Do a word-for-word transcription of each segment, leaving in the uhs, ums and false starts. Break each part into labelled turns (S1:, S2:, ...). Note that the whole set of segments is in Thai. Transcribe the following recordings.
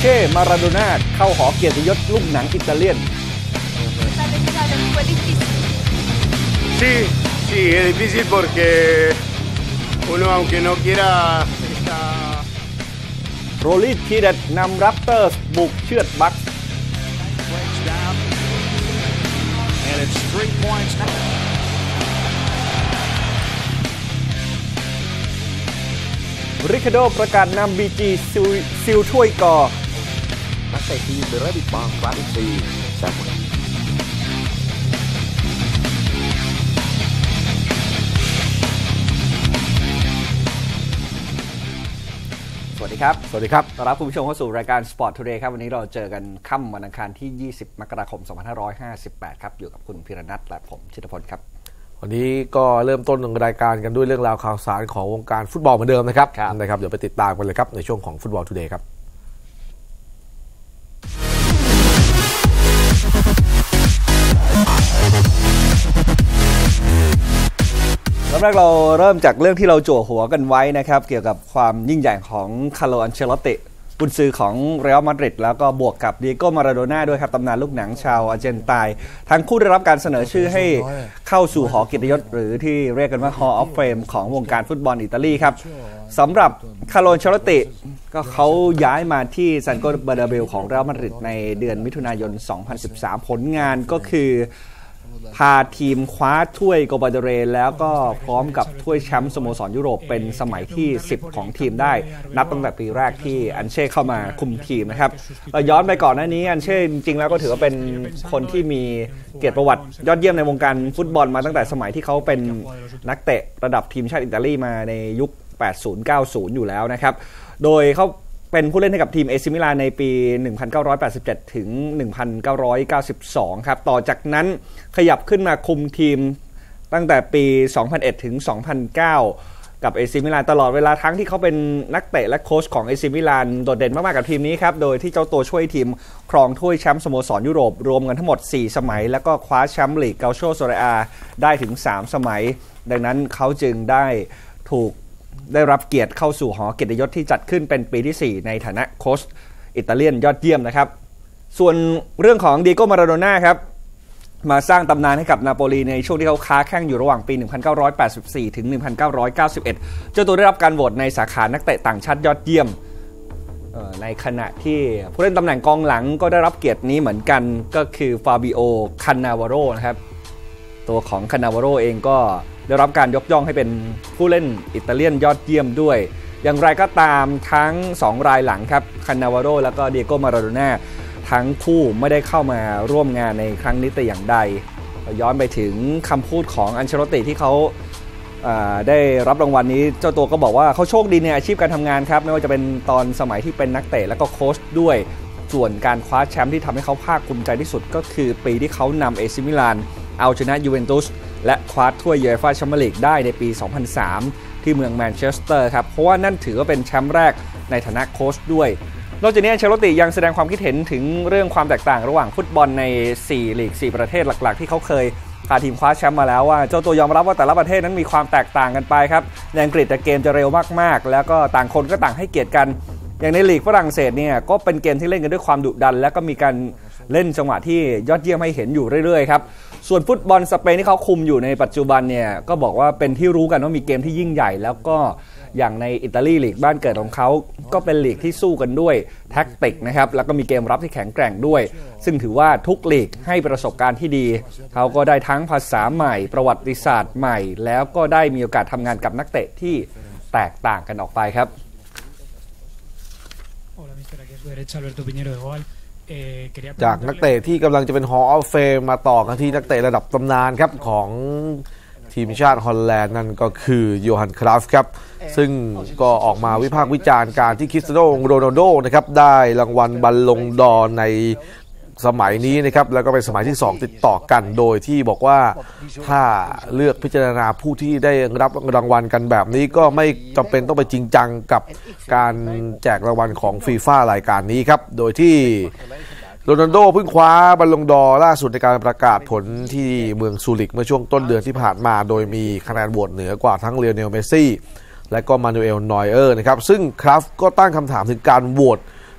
S1: ช่มาราโดน่าเข้าหอเกียรติยศลูกหนังอิตาเลียน
S2: Sí, sí, es difícil porque uno aunque no quiera está
S1: โรลี่ทีเด็ดนำรับเตอร์สบุกเชือดบัคริคาโดประกาศนำบีจีซิลถ้วยกอ
S3: นักเตะทีมเดรบิดบางครั้งที่สี่แซมมูน
S1: สวัสดีครับ
S4: สวัสดีครับ
S1: ต้อนรับคุณผู้ชมเข้าสู่รายการ Sport Today ครับวันนี้เราเจอกันค่ำวันอังคารที่ยี่สิบมกราคมสองพันห้าร้อยห้าสิบแปดครับอยู่กับคุณพิรนัทและผมชิตพลครับ
S4: วันนี้ก็เริ่มต้นรายการกันด้วยเรื่องราวข่าวสารของวงการฟุตบอลเหมือนเดิมนะครับนะครับเดี๋ยวไปติดตามกันเลยครับในช่วงของ Football Today ครับ
S1: เริ่มแรกเราเริ่มจากเรื่องที่เราจั่วหัวกันไว้นะครับเกี่ยวกับความยิ่งใหญ่ของคาร์โล อันเชลอตติกุนซือของเรอัลมาดริดแล้วก็บวกกับดิเอโก มาราโดน่าด้วยครับตำนานลูกหนังชาวอาร์เจนตินาทั้งคู่ได้รับการเสนอชื่อให้เข้าสู่หอเกียรติยศหรือที่เรียกกันว่า Hall of Fame ของวงการฟุตบอลอิตาลีครับสำหรับคาร์โล อันเชลอตติก็เขาย้ายมาที่ซานโต เบอร์นาเบลของเรอัลมาดริดในเดือนมิถุนายนสองพันสิบสามผลงานก็คือพาทีมคว้าถ้วยโกปาเดเรแล้วก็พร้อมกับถ้วยแชมป์สโมสรยุโรปเป็นสมัยที่สิบของทีมได้นับตั้งแต่ปีแรกที่อันเช่เข้ามาคุมทีมนะครับย้อนไปก่อนหน้านี้อันเช่จริงๆแล้วก็ถือว่าเป็นคนที่มีเกียรติประวัติยอดเยี่ยมในวงการฟุตบอลมาตั้งแต่สมัยที่เขาเป็นนักเตะระดับทีมชาติอิตาลีมาในยุคแปดสิบ เก้าสิบอยู่แล้วนะครับโดยเขาเป็นผู้เล่นให้กับทีมเอซิมิลานในปีหนึ่งพันเก้าร้อยแปดสิบเจ็ดถึงหนึ่งพันเก้าร้อยเก้าสิบสองครับต่อจากนั้นขยับขึ้นมาคุมทีมตั้งแต่ปีสองพันเอ็ดถึงสองพันเก้ากับเอซิมิลานตลอดเวลาทั้งที่เขาเป็นนักเตะและโค้ชของเอซิมิลานโดดเด่นมากๆกับทีมนี้ครับโดยที่เจ้าตัวช่วยทีมครองถ้วยแชมป์สโมสรยุโรปรวมกันทั้งหมดสี่สมัยแล้วก็คว้าแชมป์ลีกเกาโชโซเรอาได้ถึงสามสมัยดังนั้นเขาจึงได้ถูกได้รับเกียรติเข้าสู่หอเกียรติยศที่จัดขึ้นเป็นปีที่สี่ในฐานะโค้ชอิตาเลียนยอดเยี่ยมนะครับส่วนเรื่องของดิเอโก มาราโดน่าครับมาสร้างตำนานให้กับนาโปลีในช่วงที่เขาค้าแข่งอยู่ระหว่างปีหนึ่งพันเก้าร้อยแปดสิบสี่ถึงหนึ่งพันเก้าร้อยเก้าสิบเอ็ดเจ้าตัวได้รับการโหวตในสาขานักเตะต่างชาติยอดเยี่ยมในขณะที่ผู้เล่นตำแหน่งกองหลังก็ได้รับเกียรตินี้เหมือนกันก็คือฟาบิโอ คานนาวาโรนะครับตัวของคานนาวาโรเองก็ได้รับการยกย่องให้เป็นผู้เล่นอิตาเลียนยอดเยี่ยมด้วยอย่างไรก็ตามทั้งสองรายหลังครับคานนาวาโรแล้วก็ดิเอโก มาราโดน่าทั้งคู่ไม่ได้เข้ามาร่วมงานในครั้งนี้แต่อย่างใดย้อนไปถึงคำพูดของอันเชลอตติที่เขาได้รับรางวัลนี้เจ้าตัวก็บอกว่าเขาโชคดีในอาชีพการทำงานครับไม่ว่าจะเป็นตอนสมัยที่เป็นนักเตะแล้วก็โค้ชด้วยส่วนการคว้าแชมป์ที่ทำให้เขาภาคภูมิใจที่สุดก็คือปีที่เขานำเอซิมิลานเอาชนะยูเวนตุสและคว้าถ้วยยูเอฟ่าแชมเปี้ยนส์ลีกได้ในปีสองพันสามที่เมืองแมนเชสเตอร์ครับเพราะว่านั่นถือว่าเป็นแชมป์แรกในฐานะโค้ชด้วยนอกจากนี้อันเชลอตติยังแสดงความคิดเห็นถึงเรื่องความแตกต่างระหว่างฟุตบอลในสี่ลีกสี่ประเทศหลักๆที่เขาเคยพาทีมคว้าแชมป์มาแล้วว่าเจ้าตัวยอมรับว่าแต่ละประเทศนั้นมีความแตกต่างกันไปครับในอังกฤษแต่เกมจะเร็วมากๆแล้วก็ต่างคนก็ต่างให้เกียรติกันอย่างในลีกฝรั่งเศสเนี่ยก็เป็นเกมที่เล่นกันด้วยความดุดันและก็มีการเล่นจังหวะที่ยอดเยี่ยมให้เห็นอยู่เรื่อยๆครับส่วนฟุตบอลสเปนที่เขาคุมอยู่ในปัจจุบันเนี่ยก็บอกว่าเป็นที่รู้กันว่ามีเกมที่ยิ่งใหญ่แล้วก็อย่างในอิตาลีลีกบ้านเกิดของเขาก็เป็นลีกที่สู้กันด้วยแท็กติกนะครับแล้วก็มีเกมรับที่แข็งแกร่งด้วยซึ่งถือว่าทุกลีกให้ประสบการณ์ที่ดีเขาก็ได้ทั้งภาษาใหม่ประวัติศาสตร์ใหม่แล้วก็ได้มีโอกาสทำงานกับนักเตะที่แตกต่างกันออกไปครับ
S4: จากนักเตะที่กำลังจะเป็น Hall of Fame มาต่อกันที่นักเตะระดับตำนานครับของทีมชาติฮอลแลนด์นั่นก็คือโยฮัน คราฟครับซึ่งก็ออกมาวิพากษ์วิจารณ์การที่คริสเตียโน โรนัลโดนะครับได้รางวัลบัลลงดอร์ในสมัยนี้นะครับแล้วก็เป็นสมัยที่สองติดต่อกันโดยที่บอกว่าถ้าเลือกพิจารณาผู้ที่ได้รับรางวัลกันแบบนี้ก็ไม่จำเป็นต้องไปจริงจังกับการแจกรางวัลของฟีฟ่ารายการนี้ครับโดยที่โรนัลโดเพิ่งคว้าบัลลงดอร์ล่าสุดในการประกาศผลที่เมืองซูริกเมื่อช่วงต้นเดือนที่ผ่านมาโดยมีคะแนนโหวตเหนือกว่าทั้งเลโอเนล เมสซี่และก็มานูเอล นอยเออร์นะครับซึ่งคราฟก็ตั้งคำถามถึงการโหวต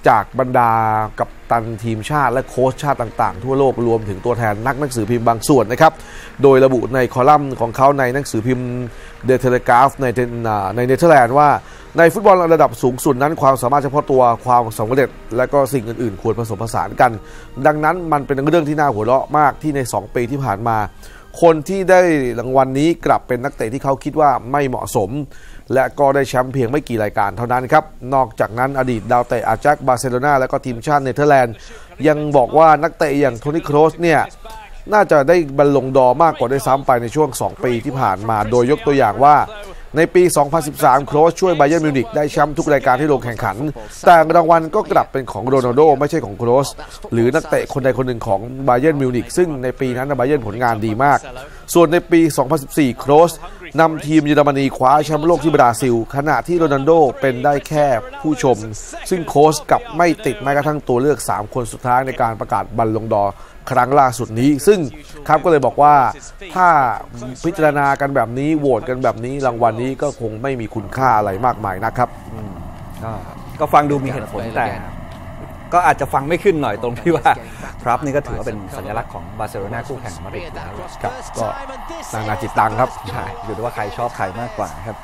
S4: จากบรรดากัปตันทีมชาติและโค้ชชาติต่างๆทั่วโลกรวมถึงตัวแทนนักหนังสือพิมพ์บางส่วนนะครับโดยระบุในคอลัมน์ของเขาในหนังสือพิมพ์เดอะเทเลกราฟในในเนเธอร์แลนด์ว่าในฟุตบอลระดับสูงสุดนั้นความสามารถเฉพาะตัวความสำเร็จและก็สิ่งอื่นๆควรผสมผสานกันดังนั้นมันเป็นเรื่องที่น่าหัวเราะมากที่ในสองปีที่ผ่านมาคนที่ได้รางวัลนี้กลับเป็นนักเตะที่เขาคิดว่าไม่เหมาะสมและก็ได้แชมป์เพียงไม่กี่รายการเท่านั้นครับนอกจากนั้นอดีตดาวเตะอาแจ็คบาร์เซโลนาและก็ทีมชาติเนเธอร์แลนด์ยังบอกว่านักเตะอย่างโทนี่โครสเนี่ยน่าจะได้บรรลงดอร์มากกว่าได้ซ้ำไปในช่วงสองปีที่ผ่านมาโดยยกตัวอย่างว่าในปี สองพันสิบสาม โครสช่วยไบเยิร์นมิวนิกได้แชมป์ทุกรายการที่ลงแข่งขันแต่รางวัลก็กลับเป็นของโรนัลโดไม่ใช่ของโครสหรือนักเตะคนใดคนหนึ่งของไบเยิร์นมิวนิกซึ่งในปีนั้นไบเยิร์นผลงานดีมากส่วนในปี สองพันสิบสี่ โครสนำทีมเยอรมนีคว้าแชมป์โลกที่บราซิลขณะที่โรนัลโดเป็นได้แค่ผู้ชมซึ่งโค้ชกลับไม่ติดแม้กระทั่งตัวเลือกสามคนสุดท้ายในการประกาศบัลลงดอร์ครั้งล่าสุดนี้ซึ่งครับก็เลยบอกว่าถ้าพิจารณากันแบบนี้โหวตกันแบบนี้รางวัลนี้ก็คงไม่มีคุณค่าอะไรมากมายนะครับ
S1: ก็ฟังดูมีเหตุผลแต่ก็อาจจะฟังไม่ขึ้นหน่อยตรงที่ว่าครับนี่ก็ถือว่าเป็นสัญลักษณ์ของบาร์เซโลนาคู่แข่งมาดริดแล้ว
S4: ครับก็นานาจิตตังครับ
S1: ใช่อยู่ที่ว่าใครชอบใครมากกว่าครับ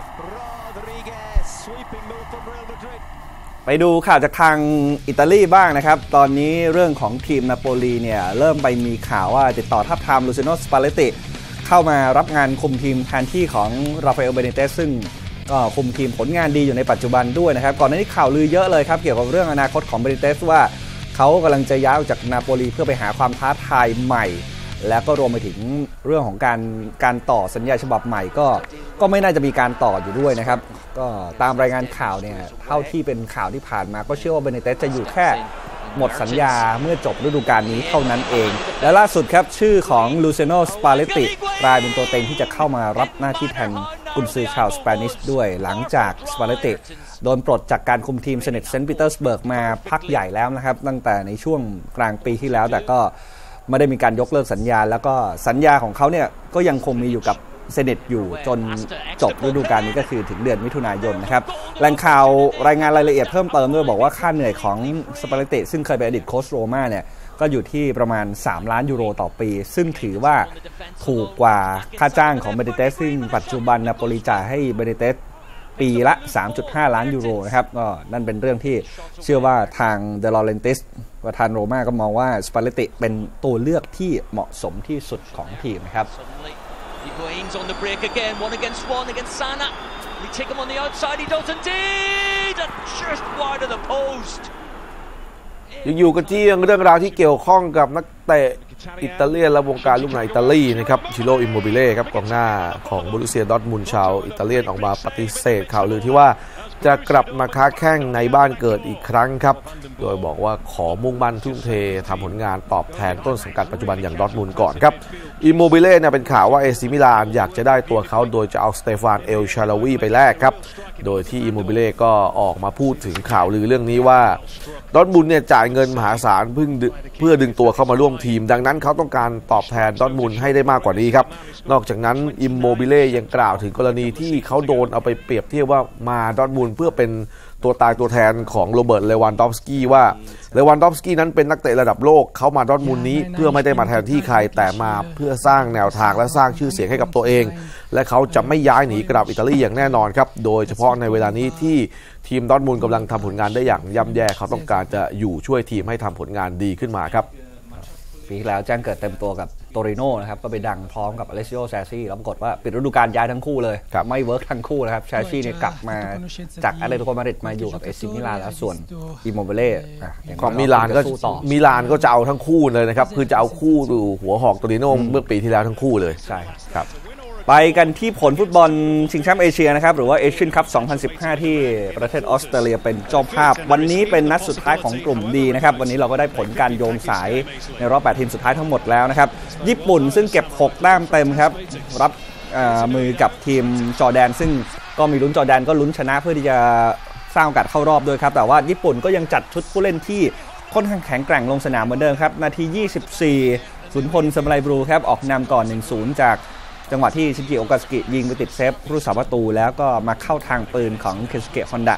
S1: ไปดูข่าวจากทางอิตาลีบ้างนะครับตอนนี้เรื่องของทีมนาโปลีเนี่ยเริ่มไปมีข่าวว่าติดต่อทับทามลูเซโน สปาเลตติเข้ามารับงานคุมทีมแทนที่ของราฟาเอล เบนิเตสซึ่งก็คุมทีมผลงานดีอยู่ในปัจจุบันด้วยนะครับก่อนหน้านี้ข่าวลือเยอะเลยครับเกี่ยวกับเรื่องอนาคตของเบนิเตสว่าเขากำลังจะย้ายออกจากนาโปลีเพื่อไปหาความท้าทายใหม่แล้วก็รวมไปถึงเรื่องของการการต่อสัญญาฉบับใหม่ก็ก็ไม่น่าจะมีการต่ออยู่ด้วยนะครับก็ตามรายงานข่าวเนี่ยเท่าที่เป็นข่าวที่ผ่านมาก็เชื่อว่าเบนิเตสจะอยู่แค่หมดสัญญาเมื่อจบฤดูกาลนี้เท่านั้นเองและล่าสุดครับชื่อของลูเซโน สปาเลตติกลายเป็นตัวเต็งที่จะเข้ามารับหน้าที่แทนกุนซือชาวสเปนิชด้วยหลังจากสปาเลตติโดนปลดจากการคุมทีมเซเนตเซนต์ปีเตอร์สเบิร์กมาพักใหญ่แล้วนะครับตั้งแต่ในช่วงกลางปีที่แล้วแต่ก็ไม่ได้มีการยกเลิกสัญญาแล้วก็สัญญาของเขาเนี่ยก็ยังคงมีอยู่กับเซเนตอยู่จนจบฤดูกาลนี้ก็คือถึงเดือนมิถุนายนนะครับแหล่งข่าวรายงานรายละเอียดเพิ่มเติมด้วยบอกว่าค่าเหนื่อยของสปาเลตติซึ่งเคยเป็นอดีตโค้ชโรม่าเนี่ยก็อยู่ที่ประมาณสามล้านยูโรต่อปีซึ่งถือว่าถูกกว่าค่าจ้างของเบนิเตสซึ่งปัจจุบันนาโปลีจ่ายให้เบนิเตสปีละ สามจุดห้า ล้านยูโรนะครับก็นั่นเป็นเรื่องที่เชื่อว่าทางเดลอเรนติสประธานโรม่าก็มองว่าสปาเลตติเป็นตัวเลือกที่เหมาะสมที่สุดของทีมนะครับ
S5: Higuain's on the break again, one against one against Sana. He take him on the outside, he does indeed, and just wide of the post.
S4: ยังอยู่กันที่เรื่องราวที่เกี่ยวข้องกับนักเตะอิตาเลียนและวงการลูกหนังอิตาลีนะครับชิโร่อิมโมบิเล่ครับกองหน้าของบรูเซียดอร์ทมุนด์ชาวอิตาเลียนออกมาปฏิเสธข่าวลือที่ว่าจะกลับมาค้าแข้งในบ้านเกิดอีกครั้งครับโดยบอกว่าขอมุ่งมั่นทุ่มเททำผลงานตอบแทนต้นสังกัดปัจจุบันอย่างดอร์ทมุนด์ก่อนครับอิมโมบิเล่เนี่ยเป็นข่าวว่าเอซิมิลานอยากจะได้ตัวเขาโดยจะเอาสเตฟานเอลชาลาวีไปแลกครับโดยที่อิมโมบิเล่ก็ออกมาพูดถึงข่าวลือเรื่องนี้ว่าดอร์ทมุนด์เนี่ยจ่ายเงินมหาศาลเพื่อเพื่อดึงตัวเข้ามาร่วมทีมดังนั้นเขาต้องการตอบแทนดอร์ทมุนด์ให้ได้มากกว่านี้ครับนอกจากนั้นอิมโมบิเล่ยังกล่าวถึงกรณีที่เขาโดนเอาไปเปรียบเทียบว่ามาดอร์ทมุนด์เพื่อเป็นตัวตายตัวแทนของโรเบิร์ตเลวันดอฟสกี้ว่าเลวันดอฟสกี้นั้นเป็นนักเตะระดับโลกเขามาดอร์ทมุนด์นี้เพื่อไม่ได้มาแทนที่ใครแต่มาเพื่อสร้างแนวทางและสร้างชื่อเสียงให้กับตัวเองและเขาจะไม่ย้ายหนีกลับอิตาลีอย่างแน่นอนครับโดยเฉพาะในเวลานี้ที่ทีมดอร์ทมุนด์กำลังทำผลงานได้อย่างย่ำแย่เขาต้องการจะอยู่ช่วยทีมให้ทำผลงานดีขึ้นมาครับ
S1: ปีที่แล้วแจ้งเกิดเต็มตัวกับโตริโน่นะครับก็ไปดังพร้อมกับอเลซิโอแซซี่แล้วปรากฏว่าปิดฤดูกาลย้ายทั้งคู่เลยไม่เวิร์กทั้งคู่นะครับแซซี่เนี่ยกลับมาจากแอตเลติโกมาดริดมาอยู่กับเอซิมิลานแล้วส่วนอิโมเบเล่
S4: ของมิลานก็มิลานก็จะเอาทั้งคู่เลยนะครับคือจะเอาคู่ดูหัวหอกโตริโน่เมื่อปีที่แล้วทั้งคู่เลย
S1: ใช่ครับไปกันที่ผลฟุตบอลชิงแชมป์เอเชียนะครับหรือว่าเอเชียนคัพสองพันสิบห้าที่ประเทศออสเตรเลียเป็นเจ้าภาพวันนี้เป็นนัดสุดท้ายของกลุ่มดีนะครับวันนี้เราก็ได้ผลการโยงสายในรอบแปดทีมสุดท้ายทั้งหมดแล้วนะครับญี่ปุ่นซึ่งเก็บหกแต้มเต็มครับรับมือกับทีมจอร์แดนซึ่งก็มีลุ้นจอร์แดนก็ลุ้นชนะเพื่อที่จะสร้างโอกาสเข้ารอบด้วยครับแต่ว่าญี่ปุ่นก็ยังจัดชุดผู้เล่นที่ค่อนข้างแข็งแกร่งลงสนามเหมือนเดิมครับนาทียี่สิบสี่สุนพลสมัยบรูครับออกนำก่อน หนึ่งศูนย์ จากจังหวะที่ชินจิโอกาสกิยิงไปติดเซฟผู้รักษาประตูแล้วก็มาเข้าทางปืนของเคสเกะฮอนดะ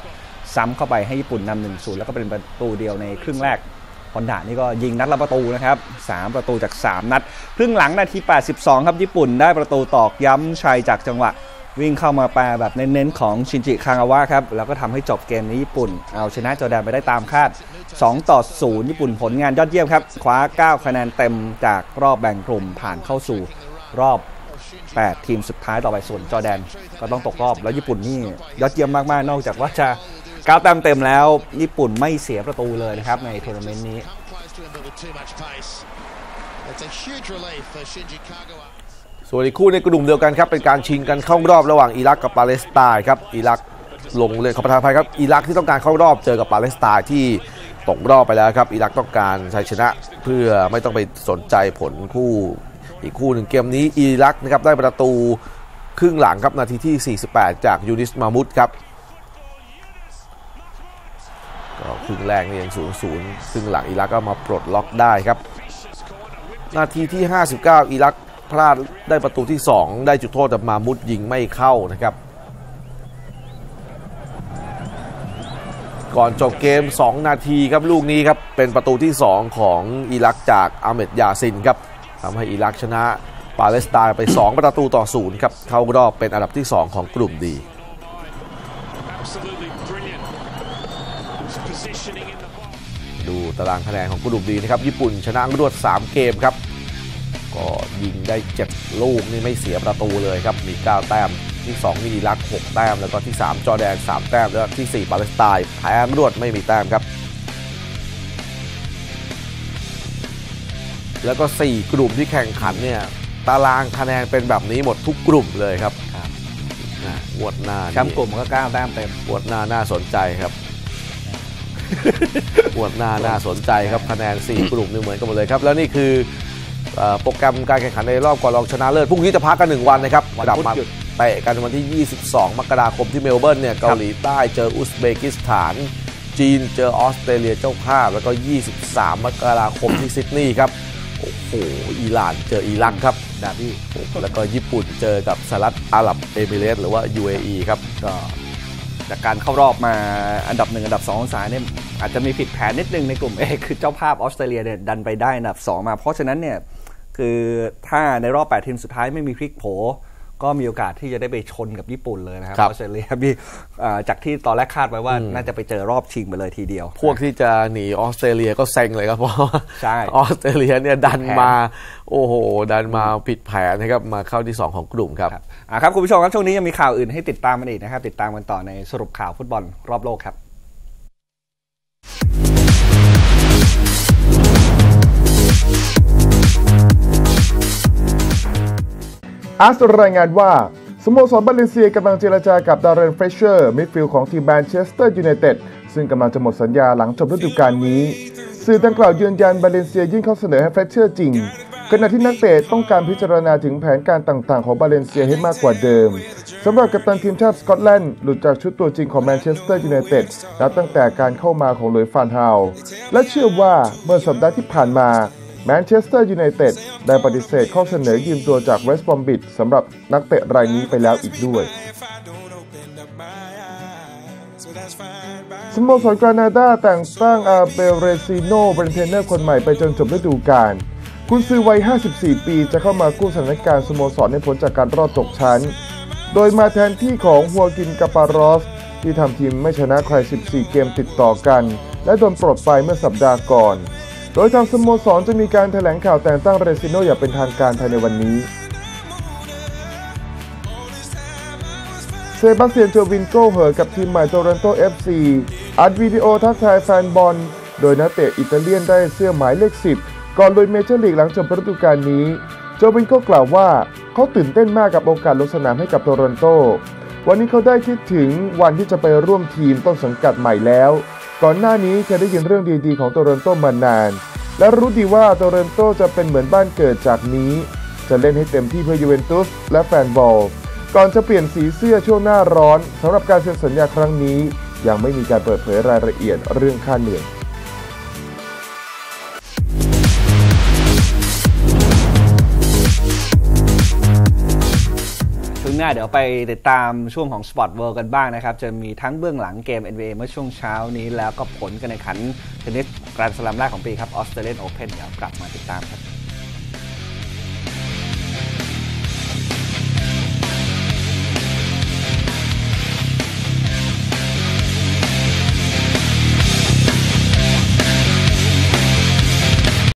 S1: ซ้ำเข้าไปให้ญี่ปุ่นนำ หนึ่งศูนย์ แล้วก็เป็นประตูเดียวในครึ่งแรกฮอนดานี่ก็ยิงนัดละประตูนะครับสามประตูจากสามนัดครึ่งหลังนาทีแปดสิบสองครับญี่ปุ่นได้ประตูตอกย้ำชัยจากจังหวะวิ่งเข้ามาแปรแบบเน้นๆของชินจิคางาวะครับแล้วก็ทำให้จบเกมนี้ญี่ปุ่นเอาชนะจอร์แดนไปได้ตามคาดสองต่อศูนย์ญี่ปุ่นผลงานยอดเยี่ยมครับคว้าเก้าคะแนนเต็มจากรอบแบ่งกลุ่มผ่านเข้าสู่รอบแปดทีมสุดท้ายต่อไปส่วนจอร์แดนก็ต้องตกรอบแล้วญี่ปุ่นนี่ยอดเยี่ยมมากๆนอกจากว่าจะเก้าแต้มเต็มแล้วญี่ปุ่นไม่เสียประตูเลยนะครับในทัวร์นาเมนต์นี้
S4: ส่วนอีกคู่ในกลุ่มเดียวกันครับเป็นการชิงกันเข้ารอบระหว่างอิรักกับปาเลสไตน์ครับอิรักลงเลยขอประทานอภัยครับอิรักที่ต้องการเข้ารอบเจอกับปาเลสไตน์ที่ตกรอบไปแล้วครับอิรักต้องการชัยชนะเพื่อไม่ต้องไปสนใจผลคู่อีกคู่หนึ่งเกมนี้อิรักนะครับได้ประตูครึ่งหลังครับนาทีที่สี่สิบแปดจากยูนิสมามุดครับก็ครึ่งแรกนี่ยังศูนย์ศูนย์ครึ่งหลังอิรักก็มาปลดล็อกได้ครับนาทีที่ห้าสิบเก้าอิรักพลาดได้ประตูที่สองได้จุดโทษแต่มามุดยิงไม่เข้านะครับก่อนจบเกมสองนาทีครับลูกนี้ครับเป็นประตูที่สองของอิรักจากอาเมดยาซินครับทำให้อิรักชนะปาเลสไตน์ไปสองประตูต่อศูนย์ครับเข้ารอบเป็นอันดับที่สองของกลุ่มดีดูตารางคะแนนของกลุ่มดีนะครับญี่ปุ่นชนะรวดสามเกมครับก็ยิงได้เจ็ดลูกนี่ไม่เสียประตูเลยครับมีเก้าแต้มที่สองมีอิรักหกแต้มแล้วก็ที่สามจอร์แดนสามแต้มแล้วที่สี่ปาเลสไตน์แพ้รวดไม่มีแต้มครับแล้วก็สี่กลุ่มที่แข่งขันเนี่ยตารางคะแนนเป็นแบบนี้หมดทุกกลุ่มเลยครับงวดหน้า
S1: แชมป์กลุ่มก็เก้าแต้มเต็ม
S4: งวดหน้าน่าสนใจครับงวดหน้าน่าสนใจครับคะแนนสี่กลุ่มนี่เหมือนกันหมดเลยครับแล้วนี่คือโปรแกรมการแข่งขันในรอบก่อนรองชนะเลิศพรุ่งนี้จะพักกันหนึ่งวันนะครับกลับมาเตะกันวันที่ยี่สิบสองมกราคมที่เมลเบิร์นเนี่ยเกาหลีใต้เจออุซเบกิสถานจีนเจอออสเตรเลียเจ้าภาพแล้วก็ยี่สิบสามมกราคมที่ซิดนีย์ครับโอ้โหอิหร่านเจออิรักครับดาร์บี้แล้วก็ญี่ปุ่นเจอกับสหรัฐอาหรับเอมิเรตส์หรือว่า ยู เอ อี ครับ
S1: ก็จากการเข้ารอบมาอันดับหนึ่งอันดับสองของสายเนี่ยอาจจะมีผิดแผนนิดนึงในกลุ่ม A คือเจ้าภาพออสเตรเลียเนี่ยดันไปได้อันดับสองมาเพราะฉะนั้นเนี่ยคือถ้าในรอบแปดทีมสุดท้ายไม่มีพลิกโผก็มีโอกาสที่จะได้ไปชนกับญี่ปุ่นเลยนะครับออสเตรเลียมีจากที่ตอนแรกคาดไว้ว่าน่าจะไปเจอรอบชิงไปเลยทีเดียว
S4: พวกที่จะหนีออสเตรเลียก็เซ็งเลยครับเพราะใช่ออสเตรเลียเนี่ยดันมาโอ้โหดันมาผิดแผนนะครับมาเข้าที่สองของกลุ่มครับ
S1: อ่าครับคุณผู้ชมครับช่วงนี้ยังมีข่าวอื่นให้ติดตามกันอีกนะครับติดตามกันต่อในสรุปข่าวฟุตบอลรอบโลกครับ
S6: อาร์สรายงานว่าสโมสรบาเลนเซียกำลังเจรจากับดาเรนเฟเชอร์มิดฟิลด์ของทีมแมนเชสเตอร์ยูไนเต็ดซึ่งกำลังจะหมดสัญญาหลังจบฤดูกาลนี้สื่อดังกล่าวยืนยันบาเลนเซียยื่นข้อเสนอให้เฟเชอร์จริงขณะที่นักเตะต้องการพิจารณาถึงแผนการต่างๆของบาเลนเซียให้มากกว่าเดิมสำหรับกัปตันทีมชาติสกอตแลนด์หลุดจากชุดตัวจริงของแมนเชสเตอร์ยูไนเต็ดนับตั้งแต่การเข้ามาของหลุยส์ ฟานฮาลและเชื่อว่าเมื่อสัปดาห์ที่ผ่านมาแมนเชสเตอร์ยูไนเต็ดได้ปฏิเสธข้อเสนอยืมตัวจากเวสต์บรอมบิชสำหรับนักเตะรายนี้ไปแล้วอีกด้วยสโมสรกรานาดาแต่งตั้งอาเบลเรซิโนเป็นเทรนเนอร์คนใหม่ไปจนจบฤดูกาลกุนซือวัยห้าสิบสี่ปีจะเข้ามากู้สถานการณ์สโมสรให้พ้นจากการรอดตกชั้นโดยมาแทนที่ของฮัวกินกาปารอสที่ทำทีมไม่ชนะใครสิบสี่เกมติดต่อกันและโดนปลดไปเมื่อสัปดาห์ก่อนโดยทางสโมสรจะมีการแถลงข่าวแต่งตั้งเรซิโนอย่างเป็นทางการภายในวันนี้เซบาสเตียน โจวินโกเหอกับทีมใหม่โตรอนโต เอฟ ซี อัดวิดีโอทักทายแฟนบอลโดยนักเตะอิตาเลียนได้เสื้อหมายเลขสิบก่อนลุยเมเจอร์ลีกหลังจบฤดูกาลนี้โจวินโกกล่าวว่าเขาตื่นเต้นมากกับโอกาสลงสนามให้กับโตรอนโตวันนี้เขาได้คิดถึงวันที่จะไปร่วมทีมต้นสังกัดใหม่แล้วก่อนหน้านี้เคยได้ยินเรื่องดีๆของโตรอนโตมานานและรู้ดีว่าโตรอนโตจะเป็นเหมือนบ้านเกิดจากนี้จะเล่นให้เต็มที่เพื่อยูเวนตุสและแฟนบอลก่อนจะเปลี่ยนสีเสื้อช่วงหน้าร้อนสำหรับการเซ็นสัญญาครั้งนี้ยังไม่มีการเปิดเผยรายละเอียดเรื่องค่าเหนื่อย
S1: หน้าเดี๋ยวไปติดตามช่วงของ Sport World กันบ้างนะครับจะมีทั้งเบื้องหลังเกม เอ็น บี เอ เมื่อช่วงเช้านี้แล้วก็ผลการแข่งขันเทนนิสแกรนด์สแลมแรกของปีครับ Australian Open เดี๋ยวกลับมาติดตามครับ